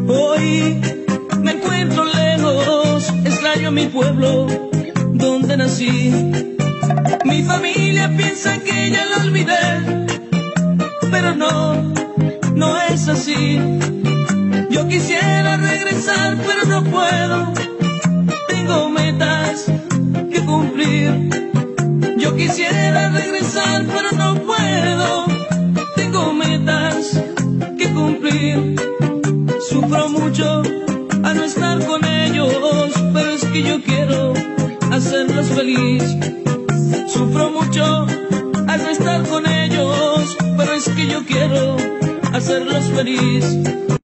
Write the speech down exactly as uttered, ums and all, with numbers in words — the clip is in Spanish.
Hoy me encuentro lejos, extraño mi pueblo donde nací. Mi familia piensa que ya la olvidé, pero no, no es así. Yo quisiera regresar, pero no puedo. Tengo metas que cumplir. Yo quisiera regresar, pero no puedo. Tengo metas que cumplir. Sufro mucho a no estar con ellos, pero es que yo quiero hacerlos feliz. Sufro mucho a no estar con ellos, pero es que yo quiero hacerlos feliz.